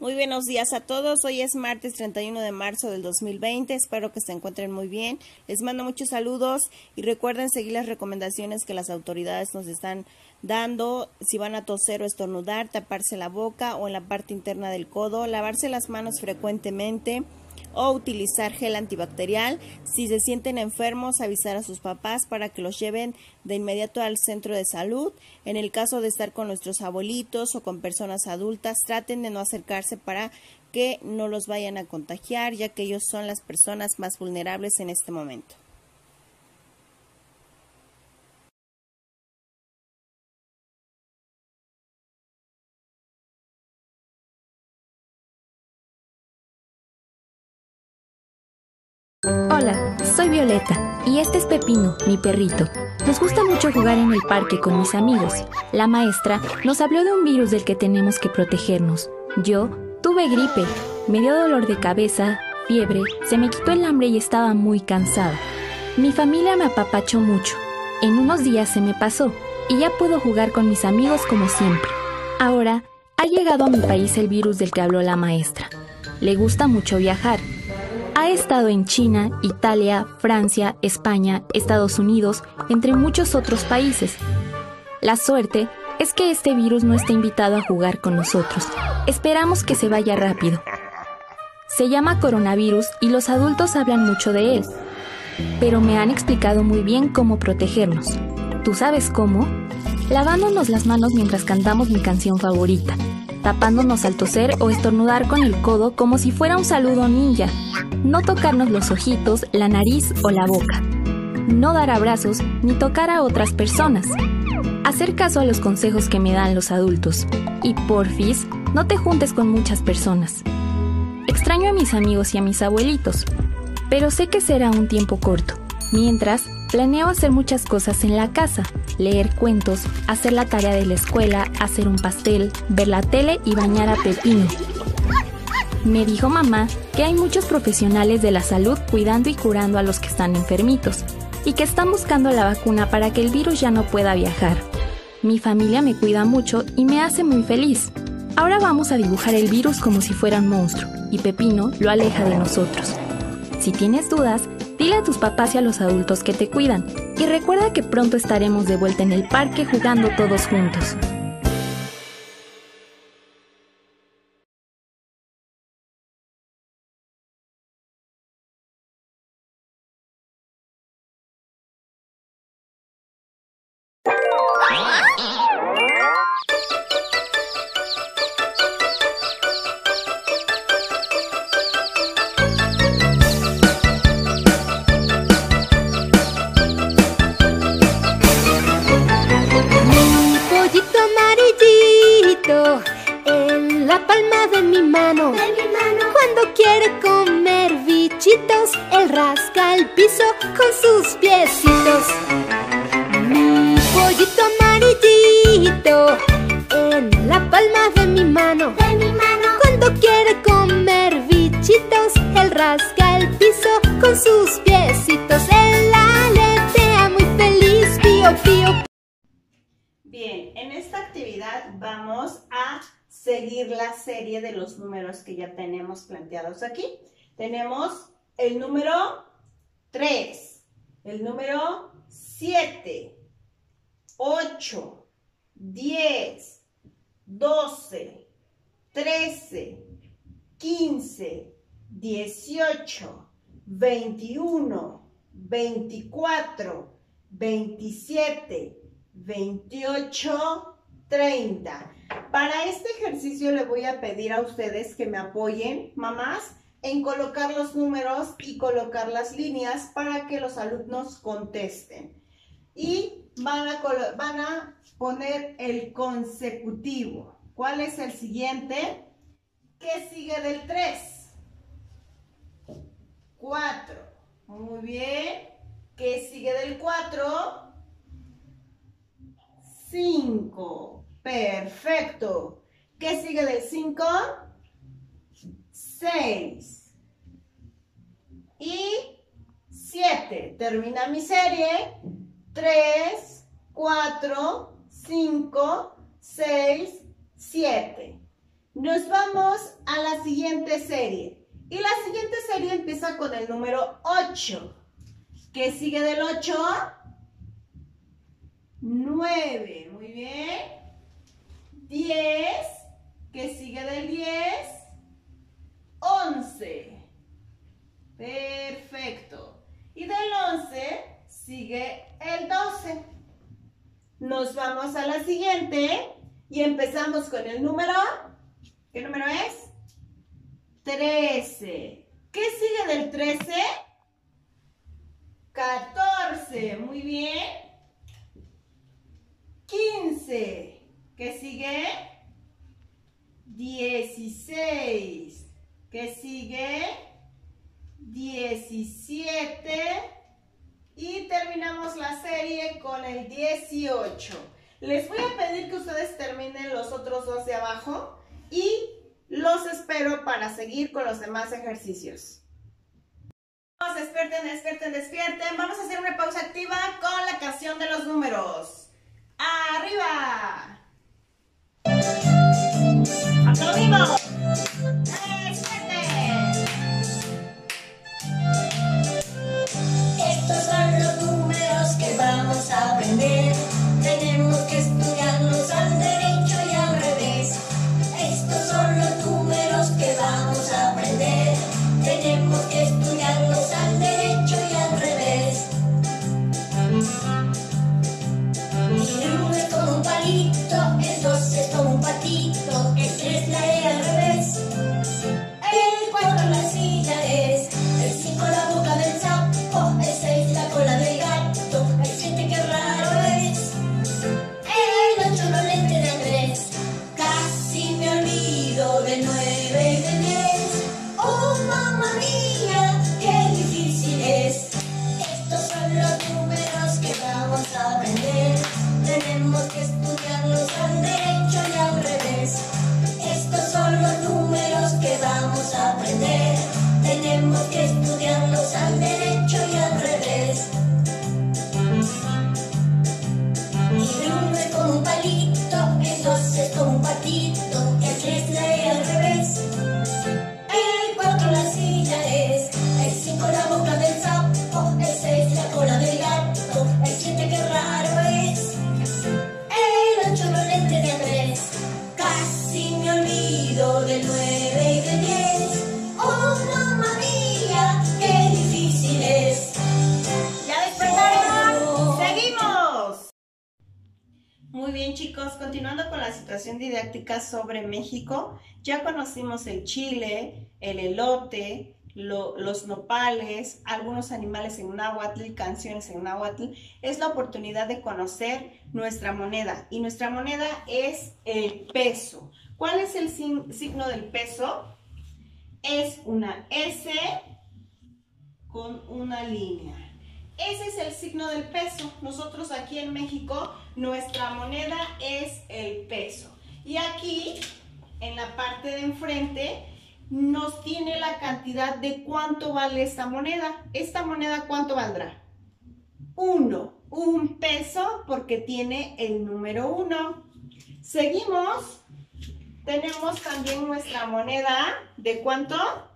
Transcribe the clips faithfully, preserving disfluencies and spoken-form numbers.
Muy buenos días a todos, hoy es martes treinta y uno de marzo del dos mil veinte, espero que se encuentren muy bien, les mando muchos saludos y recuerden seguir las recomendaciones que las autoridades nos están dando, si van a toser o estornudar, taparse la boca o en la parte interna del codo, lavarse las manos frecuentemente o utilizar gel antibacterial. Si se sienten enfermos, avisar a sus papás para que los lleven de inmediato al centro de salud. En el caso de estar con nuestros abuelitos o con personas adultas, traten de no acercarse para que no los vayan a contagiar, ya que ellos son las personas más vulnerables en este momento. Hola, soy Violeta y este es Pepino, mi perrito. Nos gusta mucho jugar en el parque con mis amigos. La maestra nos habló de un virus del que tenemos que protegernos. Yo tuve gripe, me dio dolor de cabeza, fiebre, se me quitó el hambre y estaba muy cansada. Mi familia me apapachó mucho. En unos días se me pasó y ya puedo jugar con mis amigos como siempre. Ahora ha llegado a mi país el virus del que habló la maestra. Le gusta mucho viajar. Ha estado en China, Italia, Francia, España, Estados Unidos, entre muchos otros países. La suerte es que este virus no está invitado a jugar con nosotros. Esperamos que se vaya rápido. Se llama coronavirus y los adultos hablan mucho de él, pero me han explicado muy bien cómo protegernos. ¿Tú sabes cómo? Lavándonos las manos mientras cantamos mi canción favorita, tapándonos al toser o estornudar con el codo como si fuera un saludo ninja. No tocarnos los ojitos, la nariz o la boca. No dar abrazos ni tocar a otras personas. Hacer caso a los consejos que me dan los adultos. Y porfis, no te juntes con muchas personas. Extraño a mis amigos y a mis abuelitos, pero sé que será un tiempo corto. Mientras, planeo hacer muchas cosas en la casa. Leer cuentos, hacer la tarea de la escuela, hacer un pastel, ver la tele y bañar a Pepino. Me dijo mamá que hay muchos profesionales de la salud cuidando y curando a los que están enfermitos y que están buscando la vacuna para que el virus ya no pueda viajar. Mi familia me cuida mucho y me hace muy feliz. Ahora vamos a dibujar el virus como si fuera un monstruo y Pepino lo aleja de nosotros. Si tienes dudas, dile a tus papás y a los adultos que te cuidan y recuerda que pronto estaremos de vuelta en el parque jugando todos juntos. En la palma de mi mano, de mi mano. Cuando quiere comer bichitos, él rasca el piso con sus piecitos. Mi pollito amarillito, en la palma de mi mano, de mi mano. Cuando quiere comer bichitos, él rasca el piso con sus piecitos. Él aletea muy feliz, pío, pío. Bien, en esta actividad vamos a seguir la serie de los números que ya tenemos planteados aquí. Tenemos el número tres, el número siete, ocho, diez, doce, trece, quince, dieciocho, veintiuno, veinticuatro, veintisiete, veintiocho, treinta. Para este ejercicio le voy a pedir a ustedes que me apoyen, mamás, en colocar los números y colocar las líneas para que los alumnos contesten. Y van a, van a poner el consecutivo. ¿Cuál es el siguiente? ¿Qué sigue del tres? cuatro. Muy bien. ¿Qué sigue del cuatro? cinco. Perfecto. ¿Qué sigue del cinco? seis. Y siete. Termina mi serie. tres, cuatro, cinco, seis, siete. Nos vamos a la siguiente serie. Y la siguiente serie empieza con el número ocho. ¿Qué sigue del ocho? nueve. Muy bien. diez. ¿Qué sigue del diez? once. Perfecto. Y del once sigue el doce. Nos vamos a la siguiente y empezamos con el número. ¿Qué número es? trece. ¿Qué sigue del trece? catorce. Muy bien. quince. ¿Qué sigue? dieciséis. ¿Qué sigue? diecisiete. Y terminamos la serie con el dieciocho. Les voy a pedir que ustedes terminen los otros dos de abajo y los espero para seguir con los demás ejercicios. Vamos, despierten, despierten, despierten. Vamos a hacer una pausa activa con la canción de los números. ¡Arriba! ¡Aplaudimos! ¡Despierten! Estos son los números que vamos a aprender. Tenemos que estudiarlos al derecho y al revés. Estos son los números que vamos a aprender. Tenemos que estudiarlos al derecho y al revés. El uno es como un palito, el dos es como un patito, el tres la E al revés, el cuatro la silla es, el cinco la boca del sapo, el seis la cola del gato, el siete qué raro es, el ocho los lentes de Andrés, casi me olvido del nueve y del diez. Oh mamá mía, qué difícil es. Estos son los números que vamos a aprender. Tenemos que estudiarlos al derecho y al revés. Estos son los números que vamos a aprender. Tenemos que estudiarlos al derecho y al revés. El uno es como un palito, el dos es como un patito, el tres la E al revés, el cuatro la silla es, el cinco la boca del sapo, el seis la cola del gato, el siete qué raro es, el ocho los lentes de Andrés, casi me olvido del nueve y del diez. Oh mamá mía, qué difícil es. ¿Ya despertaron? ¡Seguimos! Muy bien, chicos, continuando con la situación didáctica sobre México, ya conocimos el chile, el elote, lo, los nopales, algunos animales en náhuatl, canciones en náhuatl. Es la oportunidad de conocer nuestra moneda, y nuestra moneda es el peso. ¿Cuál es el sin, signo del peso? Es una S con una línea. Ese es el signo del peso. Nosotros aquí en México, nuestra moneda es el peso. Y aquí, en la parte de enfrente, nos tiene la cantidad de cuánto vale esta moneda. ¿Esta moneda cuánto valdrá? Uno. Un peso porque tiene el número uno. Seguimos. Tenemos también nuestra moneda. ¿De cuánto?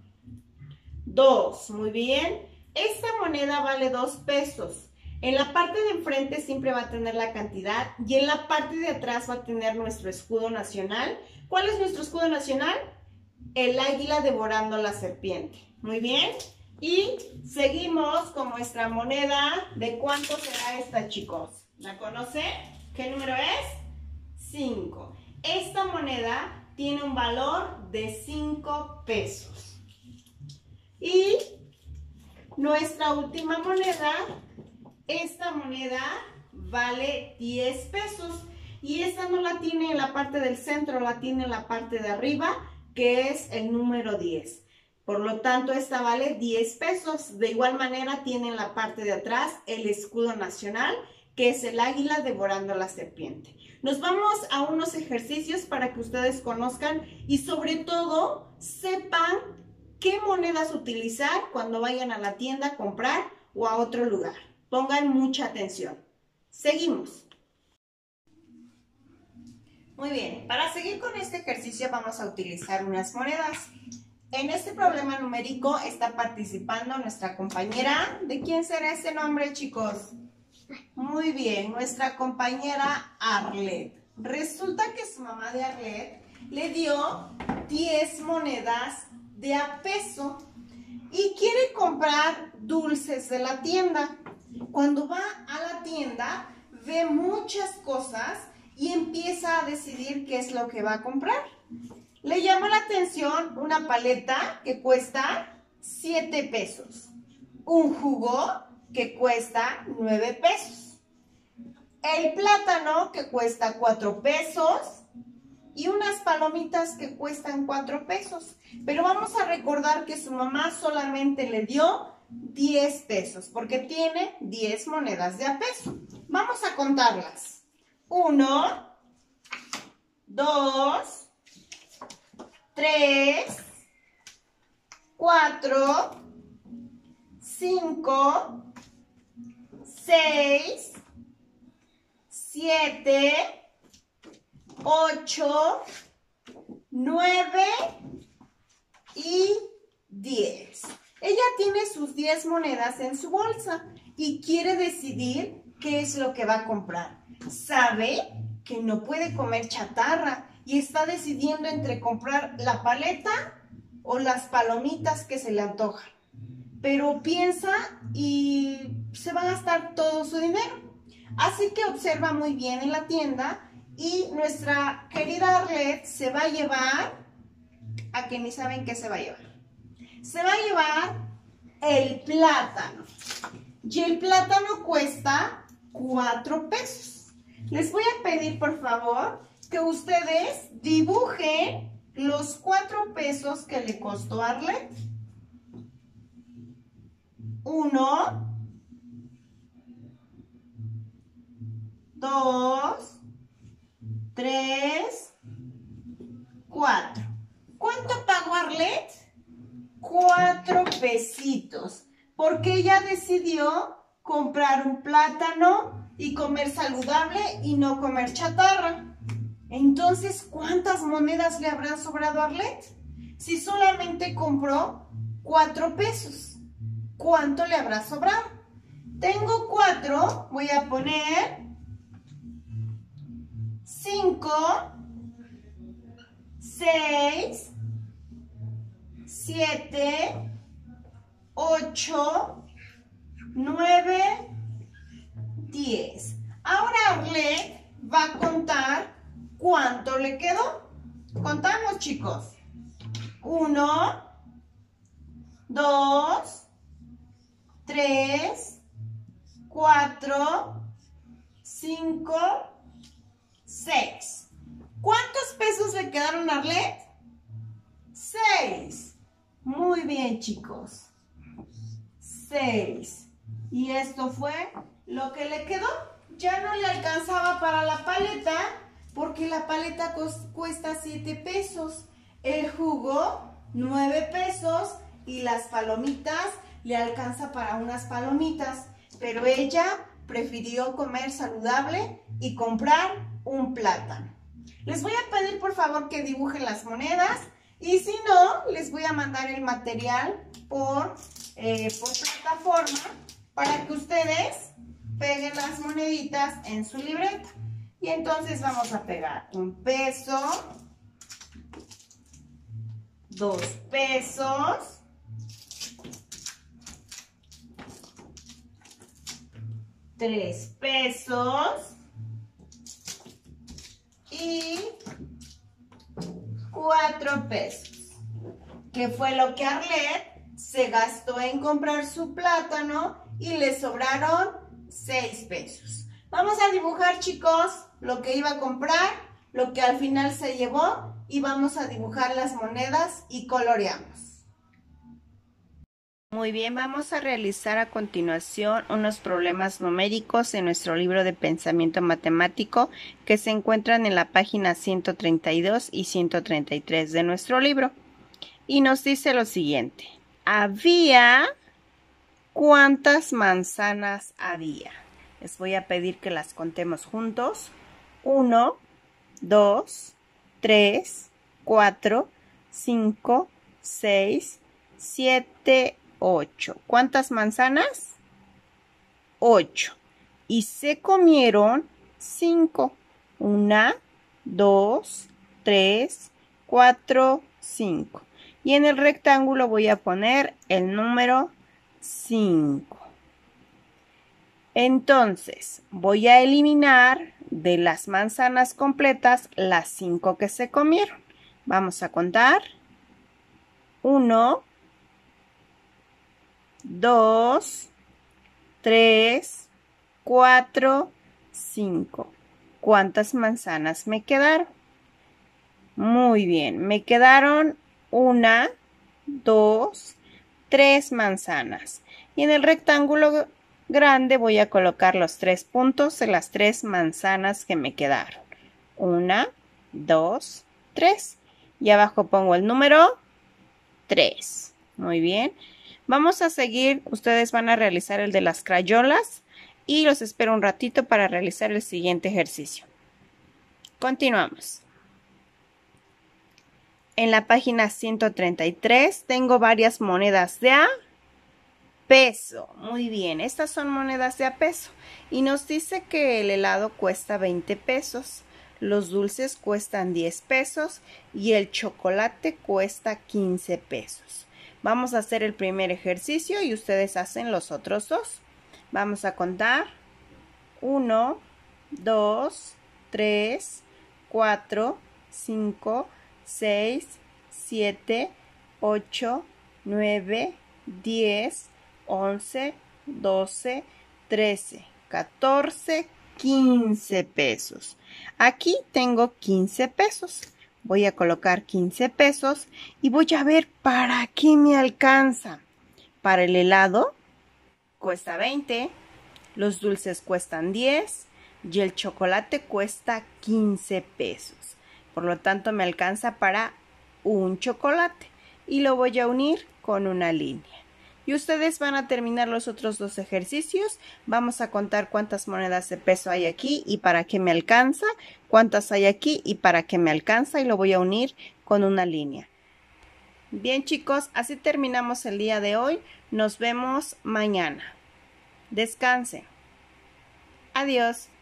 Dos. Muy bien. Esta moneda vale dos pesos. En la parte de enfrente siempre va a tener la cantidad y en la parte de atrás va a tener nuestro escudo nacional. ¿Cuál es nuestro escudo nacional? El águila devorando la serpiente. Muy bien. Y seguimos con nuestra moneda. ¿De cuánto será esta, chicos? ¿La conocen? ¿Qué número es? cinco. Esta moneda tiene un valor de cinco pesos. Y nuestra última moneda, esta moneda vale diez pesos. Y esta no la tiene en la parte del centro, la tiene en la parte de arriba, que es el número diez. Por lo tanto, esta vale diez pesos. De igual manera, tiene en la parte de atrás el escudo nacional, que es el águila devorando la serpiente. Nos vamos a unos ejercicios para que ustedes conozcan y sobre todo sepan qué monedas utilizar cuando vayan a la tienda a comprar o a otro lugar. Pongan mucha atención. Seguimos. Muy bien, para seguir con este ejercicio vamos a utilizar unas monedas. En este problema numérico está participando nuestra compañera. ¿De quién será ese nombre, chicos? Muy bien, nuestra compañera Arlet. Resulta que su mamá de Arlet le dio diez monedas de a peso y quiere comprar dulces de la tienda. Cuando va a la tienda, ve muchas cosas y empieza a decidir qué es lo que va a comprar. Le llama la atención una paleta que cuesta siete pesos, un jugo que cuesta nueve pesos, el plátano que cuesta cuatro pesos y unas palomitas que cuestan cuatro pesos. Pero vamos a recordar que su mamá solamente le dio diez pesos porque tiene diez monedas de a peso. Vamos a contarlas. uno, dos, tres, cuatro, cinco, seis, siete, ocho, nueve y diez. Ella tiene sus diez monedas en su bolsa y quiere decidir qué es lo que va a comprar. Sabe que no puede comer chatarra y está decidiendo entre comprar la paleta o las palomitas que se le antojan. Pero piensa y se va a gastar todo su dinero. Así que observa muy bien en la tienda y nuestra querida Arlet se va a llevar, a que ni saben qué se va a llevar. Se va a llevar el plátano. Y el plátano cuesta cuatro pesos. Les voy a pedir, por favor, que ustedes dibujen los cuatro pesos que le costó a Arlet. Uno, dos, tres, cuatro. ¿Cuánto pagó Arlet? Cuatro pesitos, porque ella decidió comprar un plátano y comer saludable y no comer chatarra. Entonces, ¿cuántas monedas le habrán sobrado a Arlet? Si solamente compró cuatro pesos, ¿cuánto le habrá sobrado? Tengo cuatro, voy a poner cinco, seis, siete, ocho, nueve, diez. Ahora Arlet va a contar cuánto le quedó. Contamos, chicos. Uno, dos, tres, cuatro, cinco, seis. ¿Cuántos pesos le quedaron a Arlet? Seis. Muy bien, chicos. Seis. Y esto fue lo que le quedó. Ya no le alcanzaba para la paleta porque la paleta cuesta siete pesos. El jugo, nueve pesos. Y las palomitas, le alcanza para unas palomitas. Pero ella prefirió comer saludable y comprar un plátano. Les voy a pedir, por favor, que dibujen las monedas. Y si no, les voy a mandar el material por, eh, por plataforma para que ustedes peguen las moneditas en su libreta. Y entonces vamos a pegar un peso, dos pesos, tres pesos y cuatro pesos, que fue lo que Arlet se gastó en comprar su plátano y le sobraron seis pesos. Vamos a dibujar, chicos, lo que iba a comprar, lo que al final se llevó y vamos a dibujar las monedas y coloreamos. Muy bien, vamos a realizar a continuación unos problemas numéricos en nuestro libro de pensamiento matemático que se encuentran en la página ciento treinta y dos y ciento treinta y tres de nuestro libro. Y nos dice lo siguiente: había, ¿cuántas manzanas había? Les voy a pedir que las contemos juntos. Uno, dos, tres, cuatro, cinco, seis, siete, ocho. ¿Cuántas manzanas? ocho. Y se comieron cinco. Una, dos, tres, cuatro, cinco. Y en el rectángulo voy a poner el número cinco. Entonces, voy a eliminar de las manzanas completas las cinco que se comieron. Vamos a contar. uno, dos, tres, cuatro, cinco. ¿Cuántas manzanas me quedaron? Muy bien, me quedaron una, dos, tres manzanas. Y en el rectángulo grande voy a colocar los tres puntos de las tres manzanas que me quedaron. Una, dos, tres. Y abajo pongo el número tres. Muy bien. Vamos a seguir. Ustedes van a realizar el de las crayolas. Y los espero un ratito para realizar el siguiente ejercicio. Continuamos. En la página ciento treinta y tres tengo varias monedas de a peso. Muy bien, estas son monedas de a peso. Y nos dice que el helado cuesta veinte pesos, los dulces cuestan diez pesos y el chocolate cuesta quince pesos. Vamos a hacer el primer ejercicio y ustedes hacen los otros dos. Vamos a contar. uno, dos, tres, cuatro, cinco, seis, siete, ocho, nueve, diez, once, doce, trece, catorce, quince pesos. Aquí tengo quince pesos. Voy a colocar quince pesos y voy a ver para qué me alcanza. Para el helado cuesta veinte, los dulces cuestan diez y el chocolate cuesta quince pesos. Por lo tanto, me alcanza para un chocolate y lo voy a unir con una línea. Y ustedes van a terminar los otros dos ejercicios. Vamos a contar cuántas monedas de peso hay aquí y para qué me alcanza. Cuántas hay aquí y para qué me alcanza. Y lo voy a unir con una línea. Bien, chicos, así terminamos el día de hoy. Nos vemos mañana. Descansen. Adiós.